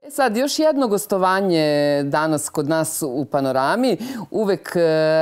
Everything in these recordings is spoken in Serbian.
Sad, još jedno gostovanje danas kod nas u Panorami. Uvek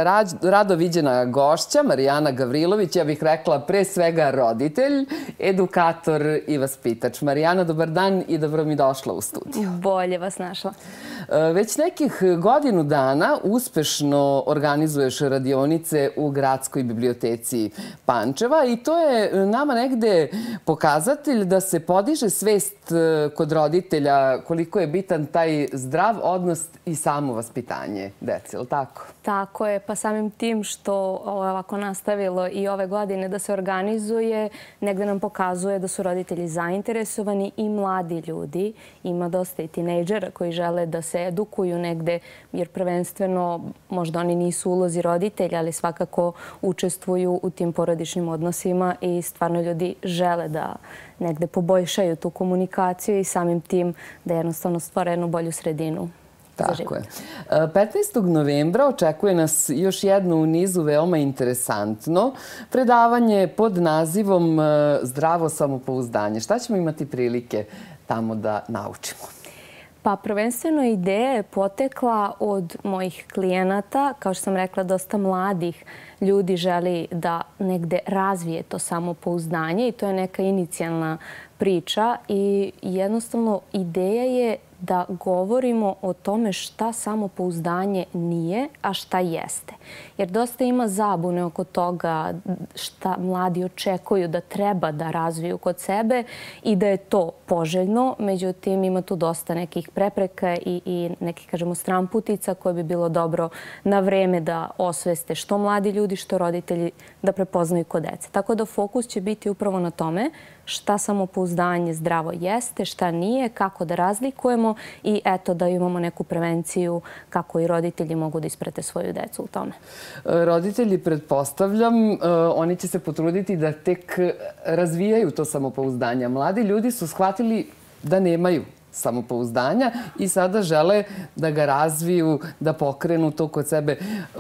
rado viđena gošća, Marijana Gavrilović, ja bih rekla pre svega roditelj, edukator i vaspitač. Marijana, dobar dan i dobro mi došla u studiju. Bolje vas našla. Već nekih godinu dana uspešno organizuješ radionice u Gradskoj biblioteci Pančeva i to je nama negde pokazatelj da se podiže svest kod roditelja koliko je bitan taj zdrav odnos i samovaspitanje dece, je li tako? Tako je, pa samim tim što ovako nastavilo i ove godine da se organizuje, negde nam pokazuje da su roditelji zainteresovani i mladi ljudi. Ima dosta i tinejdžera koji žele da se edukuju negde, jer prvenstveno možda oni nisu u ulozi roditelja, ali svakako učestvuju u tim porodičnim odnosima i stvarno ljudi žele da negde poboljšaju tu komunikaciju i samim tim da jednostavno stvore jednu bolju sredinu. Tako je. 15. novembra očekuje nas još jedno u nizu veoma interesantno predavanje pod nazivom Zdravo samopouzdanje. Šta ćemo imati prilike tamo da naučimo? Pa prvenstveno ideja je potekla od mojih klijenata. Kao što sam rekla, dosta mladih ljudi želi da negde razvije to samopouzdanje i to je neka inicijalna priča i jednostavno ideja je da govorimo o tome šta samopouzdanje nije, a šta jeste. Jer dosta ima zabune oko toga šta mladi očekuju da treba da razviju kod sebe i da je to poželjno. Međutim, ima tu dosta nekih prepreka i nekih, kažemo, stramputica koje bi bilo dobro na vreme da osveste što mladi ljudi, što roditelji da prepoznaju kod dece. Tako da fokus će biti upravo na tome šta samopouzdanje zdravo jeste, šta nije, kako da razlikujemo i eto da imamo neku prevenciju kako i roditelji mogu da isprate svoju decu u tome. Roditelji, pretpostavljam, oni će se potruditi da tek razvijaju to samopouzdanje. Mladi ljudi su shvatili da nemaju samopouzdanja i sada žele da ga razviju, da pokrenu to kod sebe.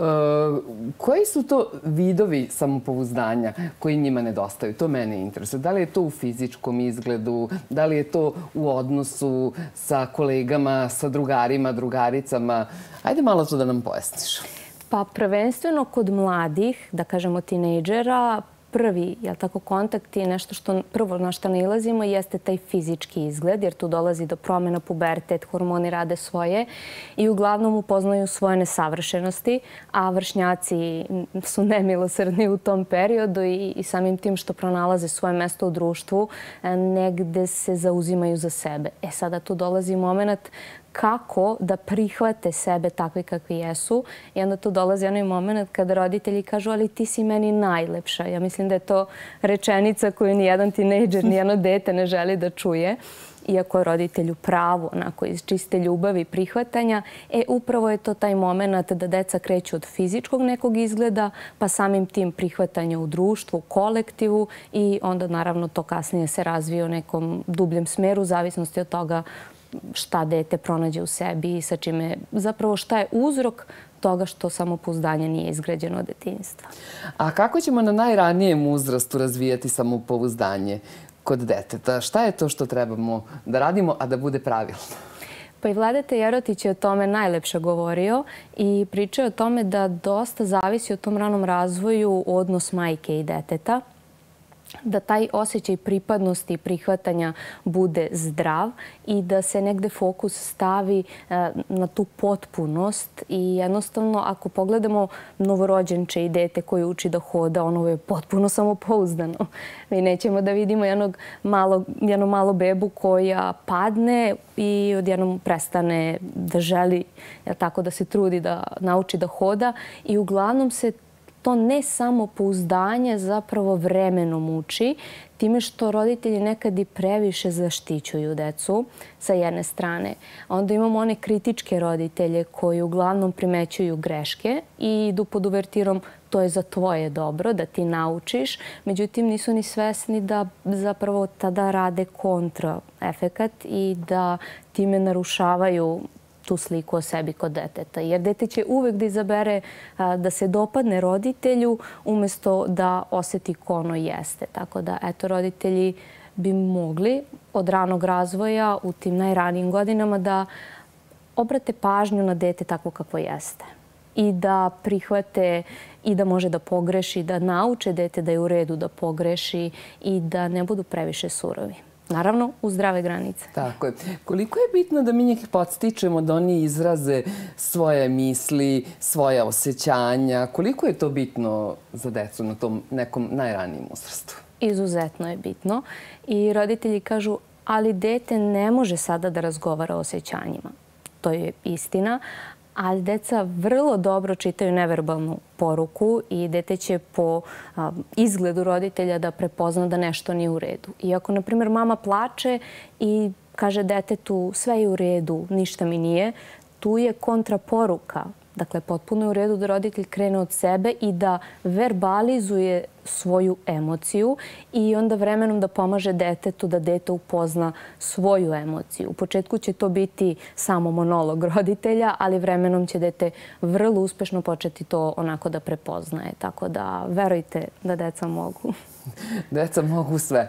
Koji su to vidovi samopouzdanja koji njima nedostaju? To mene interesuje. Da li je to u fizičkom izgledu? Da li je to u odnosu sa kolegama, sa drugarima, drugaricama? Ajde malo to da nam pojasniš. Pa prvenstveno kod mladih, da kažemo tinejdžera, prvi kontakt i nešto što prvo na što nailazimo jeste taj fizički izgled, jer tu dolazi do promjena, pubertet, hormoni rade svoje i uglavnom upoznaju svoje nesavršenosti, a vršnjaci su nemilosrdni u tom periodu i samim tim što pronalaze svoje mesto u društvu, negde se zauzimaju za sebe. Sada tu dolazi moment kako da prihvate sebe takvi kakvi jesu. I onda tu dolazi onaj moment kada roditelji kažu ali ti si meni najlepša. Ja mislim da je to rečenica koju nijedan tinejdžer, nijedno dete ne želi da čuje. Iako je roditelju pravo, onako iz čiste ljubavi i prihvatanja, upravo je to taj moment da deca kreću od fizičkog nekog izgleda, pa samim tim prihvatanja u društvu, kolektivu i onda naravno to kasnije se razvije u nekom dubljem smeru, u zavisnosti od toga šta dete pronađe u sebi i sa čime, zapravo šta je uzrok toga što samopouzdanje nije izgrađeno od detinjstva. A kako ćemo na najranijem uzrastu razvijati samopouzdanje kod deteta? Šta je to što trebamo da radimo, a da bude pravilno? Pa i Vladeta Jerotić je o tome najlepše govorio i pričao o tome da dosta zavisi od tom ranom razvoju odnos majke i deteta, da taj osjećaj pripadnosti i prihvatanja bude zdrav i da se negde fokus stavi na tu potpunost i jednostavno ako pogledamo novorođenče i dete koje uči da hoda, ono je potpuno samopouzdano. Mi nećemo da vidimo jednu malu bebu koja padne i odjednom prestane da želi tako da se trudi da nauči da hoda i uglavnom se to ne samo pouzdanje zapravo vremenom uči, time što roditelji nekad i previše zaštićuju decu sa jedne strane. Onda imamo one kritičke roditelje koji uglavnom primećuju greške i idu pod uvertirom to je za tvoje dobro, da ti naučiš. Međutim, nisu ni svesni da zapravo tada rade kontraefekat i da time narušavaju tu sliku o sebi kod deteta. Jer dete će uvek da izabere da se dopadne roditelju umjesto da osjeti ko ono jeste. Tako da, eto, roditelji bi mogli od ranog razvoja u tim najranijim godinama da obrate pažnju na dete takvo kakvo jeste i da prihvate i da može da pogreši, da nauče dete da je u redu da pogreši i da ne budu previše surovi. Naravno, u zdrave granice. Tako je. Koliko je bitno da mi njih podstičemo da oni izraze svoje misli, svoje osjećanja? Koliko je to bitno za decu na tom nekom najranijem uzrastu? Izuzetno je bitno. I roditelji kažu, ali dete ne može sada da razgovara o osjećanjima. To je istina. Ali deca vrlo dobro čitaju neverbalnu poruku i dete će po izgledu roditelja da prepozna da nešto nije u redu. I ako, na primjer, mama plače i kaže detetu sve je u redu, ništa mi nije, tu je kontraporuka. Dakle, potpuno je u redu da roditelj krene od sebe i da verbalizuje svoju emociju i onda vremenom da pomaže detetu da dete upozna svoju emociju. U početku će to biti samo monolog roditelja, ali vremenom će dete vrlo uspešno početi to onako da prepoznaje. Tako da verujte da deca mogu. Deca mogu sve.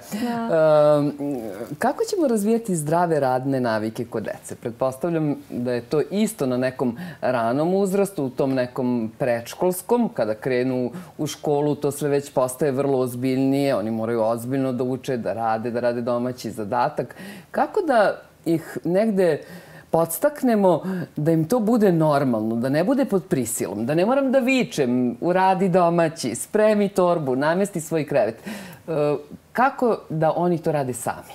Kako ćemo razvijati zdrave radne navike kod dece? Pretpostavljam da je to isto na nekom ranom uzrastu, u tom nekom predškolskom. Kada krenu u školu, to sve već postaje vrlo ozbiljnije. Oni moraju ozbiljno da uče, da rade domaći zadatak. Kako da ih negde podstaknemo da im to bude normalno, da ne bude pod prisilom, da ne moram da vičem, uradi domaći, spremi torbu, namesti svoj krevet. Kako da oni to rade sami?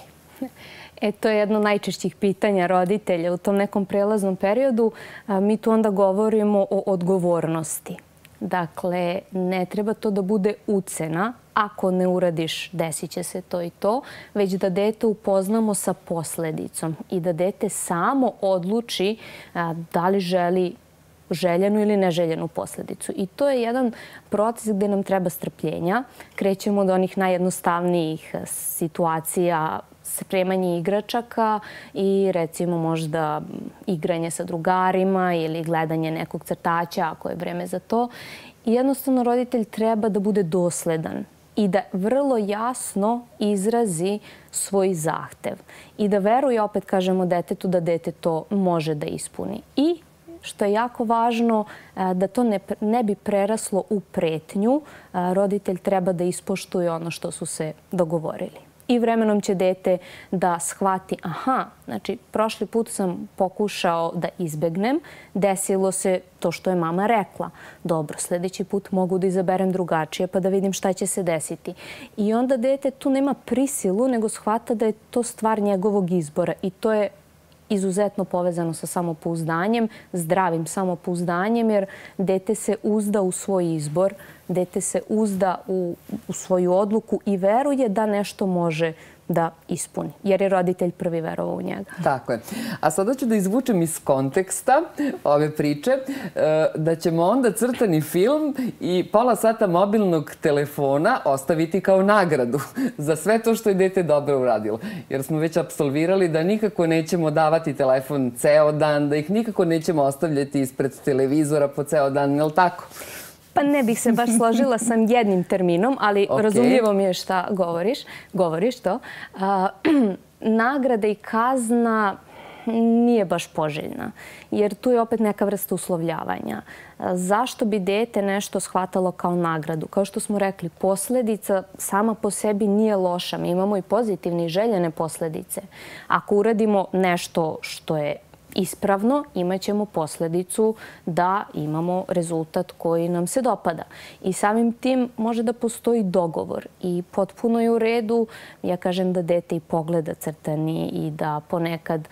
To je jedno od najčešćih pitanja roditelja u tom nekom prelaznom periodu. Mi tu onda govorimo o odgovornosti. Dakle, ne treba to da bude ucena. Ako ne uradiš, desit će se to i to, već da dete upoznamo sa posledicom i da dete samo odluči da li želi željenu ili neželjenu posledicu. I to je jedan proces gde nam treba strpljenja. Krećemo od onih najjednostavnijih situacija, spremanje igračaka i recimo možda igranje sa drugarima ili gledanje nekog crtaća ako je vreme za to. I jednostavno roditelj treba da bude dosledan i da vrlo jasno izrazi svoj zahtev. I da veruje, opet kažemo detetu, da dete to može da ispuni. I što je jako važno, da to ne bi preraslo u pretnju, roditelj treba da ispoštuje ono što su se dogovorili. I vremenom će dete da shvati, znači prošli put sam pokušao da izbegnem, desilo se to što je mama rekla. Dobro, sljedeći put mogu da izaberem drugačije pa da vidim šta će se desiti. I onda dete tu nema prisilu, nego shvata da je to stvar njegovog izbora i to je izuzetno povezano sa samopouzdanjem, zdravim samopouzdanjem, jer dete se uzda u svoj izbor, dete se uzda u svoju odluku i veruje da nešto može da ispuni, jer je roditelj prvi verovao u njega. Tako je. A sada ću da izvučem iz konteksta ove priče da ćemo onda crtani film i pola sata mobilnog telefona ostaviti kao nagradu za sve to što je dete dobro uradilo. Jer smo već apsolvirali da nikako nećemo davati telefon ceo dan, da ih nikako nećemo ostavljati ispred televizora po ceo dan, je li tako? Pa ne bih se baš složila sa jednim terminom, ali razumljivo mi je šta govoriš to. Nagrada i kazna nije baš poželjna, jer tu je opet neka vrsta uslovljavanja. Zašto bi dete nešto shvatalo kao nagradu? Kao što smo rekli, posledica sama po sebi nije loša. Mi imamo i pozitivne i željene posledice. Ako uradimo nešto što je ispravno, imat ćemo posledicu da imamo rezultat koji nam se dopada. I samim tim može da postoji dogovor i potpuno je u redu. Ja kažem da dete i pogleda crtani i da ponekad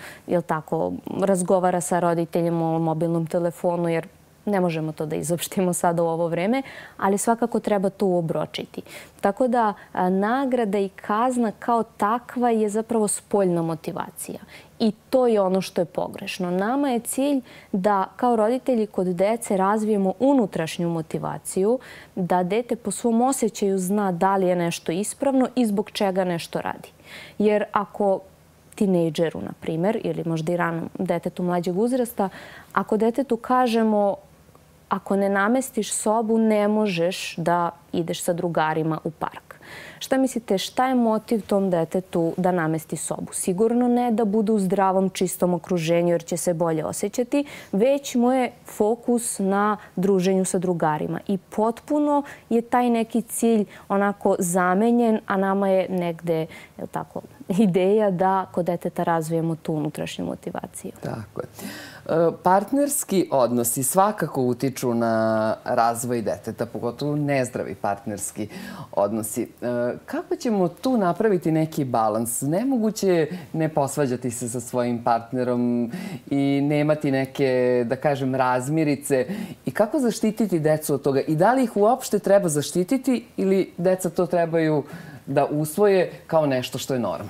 razgovara sa roditeljem o mobilnom telefonu, jer ne možemo to da izopštimo sada u ovo vreme, ali svakako treba to uobročiti. Tako da nagrada i kazna kao takva je zapravo spoljna motivacija. I to je ono što je pogrešno. Nama je cilj da kao roditelji kod dece razvijemo unutrašnju motivaciju, da dete po svom osjećaju zna da li je nešto ispravno i zbog čega nešto radi. Jer ako tinejdžeru, na primjer, ili možda i ranom detetu mlađeg uzrasta, ako detetu kažemo ako ne namestiš sobu, ne možeš da ideš sa drugarima u park. Šta mislite, šta je motiv tom detetu da namesti sobu? Sigurno ne da bude u zdravom, čistom okruženju jer će se bolje osjećati, već mu je fokus na druženju sa drugarima. I potpuno je taj neki cilj onako zamenjen, a nama je negde ideja da kod deteta razvijemo tu unutrašnju motivaciju. Tako je. Partnerski odnosi svakako utiču na razvoj deteta, pogotovo nezdravi partnerski odnosi. Kako ćemo tu napraviti neki balans? Nemoguće je ne posvađati se sa svojim partnerom i nemati neke, da kažem, razmirice. I kako zaštititi decu od toga? I da li ih uopšte treba zaštititi ili deca to trebaju da usvoje kao nešto što je normalno?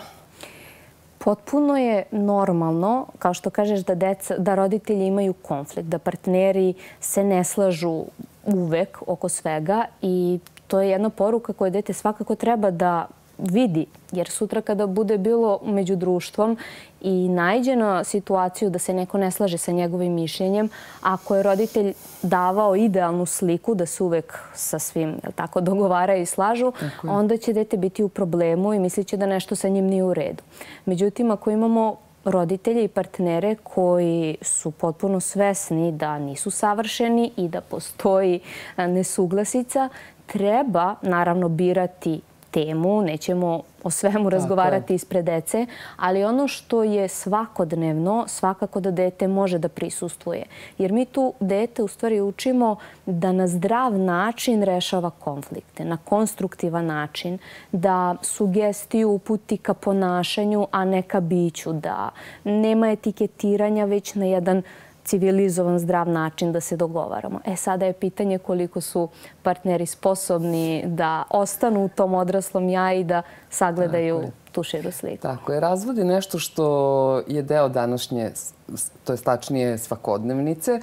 Potpuno je normalno, kao što kažeš, da roditelji imaju konflikt, da partneri se ne slažu uvek oko svega i to je jedna poruka koju dete svakako treba da vidi, jer sutra kada bude bilo među društvom i naiđe na situaciju da se neko ne slaže sa njegovim mišljenjem, ako je roditelj davao idealnu sliku da se uvek sa svim dogovaraju i slažu, onda će dete biti u problemu i mislit će da nešto sa njim nije u redu. Međutim, ako imamo roditelje i partnere koji su potpuno svesni da nisu savršeni i da postoji nesuglasica, treba naravno birati temu, nećemo o svemu razgovarati ispred dece, ali ono što je svakodnevno, svakako da dete može da prisustvuje. Jer mi tu dete u stvari učimo da na zdrav način rešava konflikte, na konstruktivan način, da sugestiju uputi ka ponašanju, a ne ka biću, da nema etiketiranja, već na jedan civilizovan, zdrav način da se dogovaramo. Sada je pitanje koliko su partneri sposobni da ostanu u tom odraslom ja i da sagledaju tu širu sliku. Tako je. Razvod je nešto što je deo današnje, to je tačnije svakodnevnice.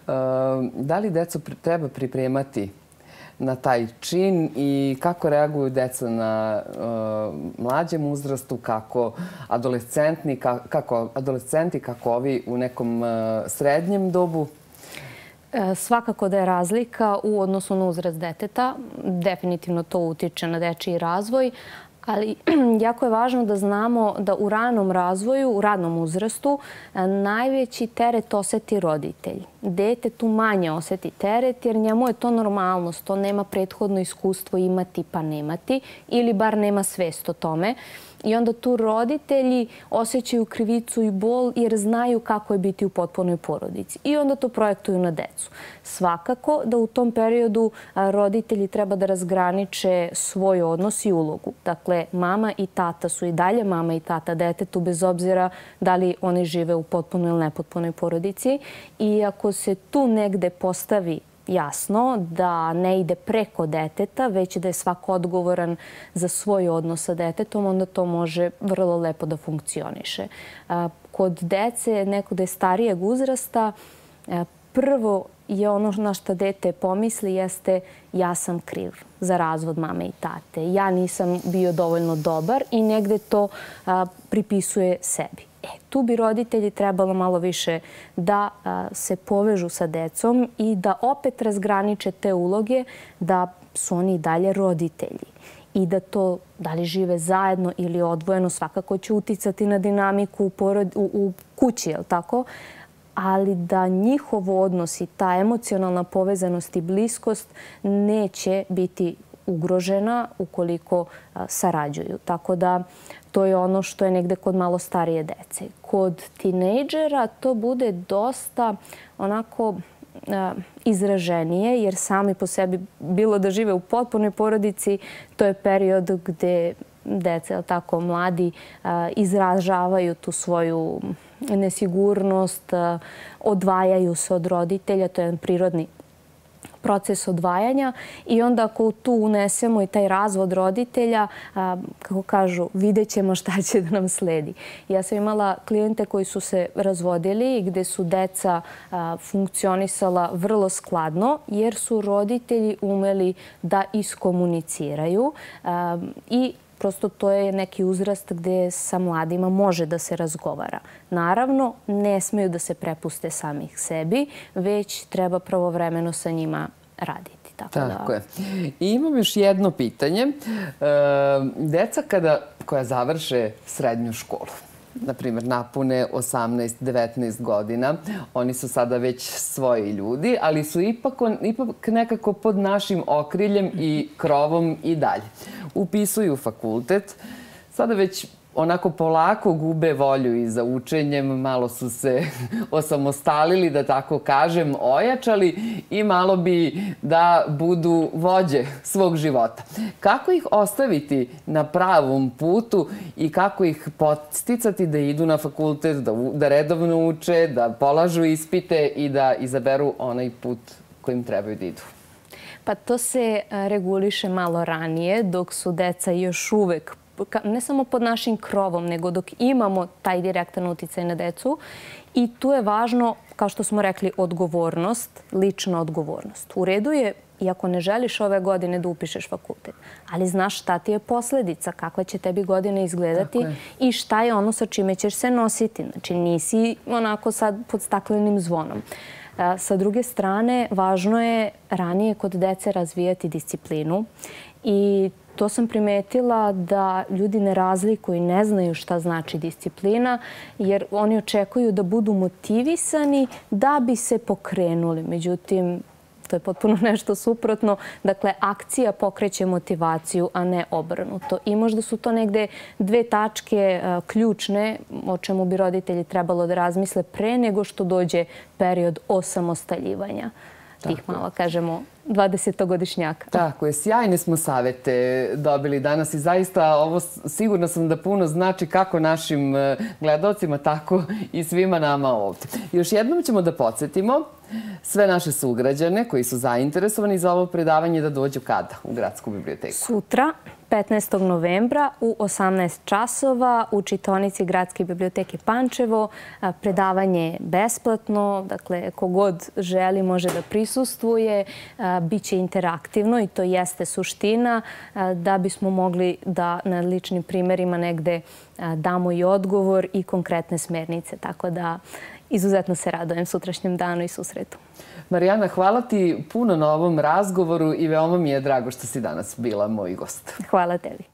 Da li decu treba pripremati na taj čin i kako reaguju deca na mlađem uzrastu, kako adolescenti, kako ovi u nekom srednjem dobu? Svakako da je razlika u odnosu na uzrast deteta. Definitivno to utiče na dečiji razvoj, ali jako je važno da znamo da u ranom razvoju, u radnom uzrastu, najveći teret oseti roditelj. Dete tu manje oseti teret jer njemu je to normalnost. To nema prethodno iskustvo imati pa nemati ili bar nema svest o tome. I onda tu roditelji osjećaju krivicu i bol jer znaju kako je biti u potpunoj porodici. I onda to projektuju na decu. Svakako da u tom periodu roditelji treba da razgraniče svoj odnos i ulogu. Dakle, mama i tata su i dalje mama i tata detetu bez obzira da li oni žive u potpunoj ili nepotpunoj porodici. I ako se tu negde postavi jasno da ne ide preko deteta, već da je svako odgovoran za svoj odnos sa detetom, onda to može vrlo lepo da funkcioniše. Kod dece, neko da je starijeg uzrasta, prvo je ono na što dete pomisli jeste ja sam kriv za razvod mame i tate. Ja nisam bio dovoljno dobar i negde to pripisuje sebi. Tu bi roditelji trebalo malo više da se povežu sa decom i da opet razgraniče te uloge da su oni i dalje roditelji. I da to, da li žive zajedno ili odvojeno, svakako će uticati na dinamiku u kući, je li tako? Ali da njihov odnos i ta emocionalna povezanost i bliskost neće biti ugrožena ukoliko sarađuju. Tako da to je ono što je negde kod malo starije dece. Kod tinejdžera to bude dosta onako izraženije, jer sami po sebi, bilo da žive u potpunoj porodici, to je period gde deca, tako mladi, izražavaju tu svoju nesigurnost, odvajaju se od roditelja, to je jedan prirodni proces odvajanja i onda ako tu unesemo i taj razvod roditelja, kako kažu, vidjet ćemo šta će da nam sledi. Ja sam imala klijente koji su se razvodili gde su deca funkcionisala vrlo skladno jer su roditelji umeli da iskomuniciraju i prosto to je neki uzrast gde sa mladima može da se razgovara. Naravno, ne smeju da se prepuste samih sebi, već treba pravovremeno sa njima raditi. Tako je. I imam još jedno pitanje. Deca koja završe srednju školu, na primjer, napune 18-19 godina. Oni su sada već svoji ljudi, ali su ipak nekako pod našim okriljem i krovom i dalje. Upisuju fakultet. Sada već onako polako gube volju i za učenjem, malo su se osamostalili, da tako kažem, ojačali i malo bi da budu vođe svog života. Kako ih ostaviti na pravom putu i kako ih podsticati da idu na fakultet, da redovno uče, da polažu ispite i da izaberu onaj put kojim trebaju da idu? Pa to se reguliše malo ranije, dok su deca još uvek ne samo pod našim krovom, nego dok imamo taj direktan uticaj na decu. I tu je važno, kao što smo rekli, odgovornost, lična odgovornost. U redu je, iako ne želiš ove godine da upišeš fakultet, ali znaš šta ti je posledica, kakva će tebi godina izgledati i šta je ono sa čime ćeš se nositi. Znači, nisi onako sad pod staklenim zvonom. Sa druge strane, važno je ranije kod dece razvijati disciplinu i to sam primetila da ljudi ne razlikuju i ne znaju šta znači disciplina, jer oni očekuju da budu motivisani da bi se pokrenuli. Međutim, to je potpuno nešto suprotno. Dakle, akcija pokreće motivaciju, a ne obrnuto. I možda su to negde dve tačke ključne o čemu bi roditelji trebalo da razmisle pre nego što dođe period osamostaljivanja tih malo, kažemo, 20-godišnjaka. Tako je. Sjajne smo savete dobili danas i zaista ovo sigurno sam da puno znači kako našim gledalcima, tako i svima nama ovdje. Još jednom ćemo da podsjetimo sve naše sugrađane koji su zainteresovani za ovo predavanje da dođu kada u Gradsku biblioteku? Sutra, 15. novembra u 18 časova u čitaonici Gradske biblioteke Pančevo. Predavanje je besplatno, dakle, kogod želi može da prisustvuje. Biće interaktivno i to jeste suština da bismo mogli da na ličnim primjerima negde damo i odgovor i konkretne smernice. Tako da izuzetno se radujem sutrašnjem danu i susretu. Marijana, hvala ti puno na ovom razgovoru i veoma mi je drago što si danas bila moj gost. Hvala tebi.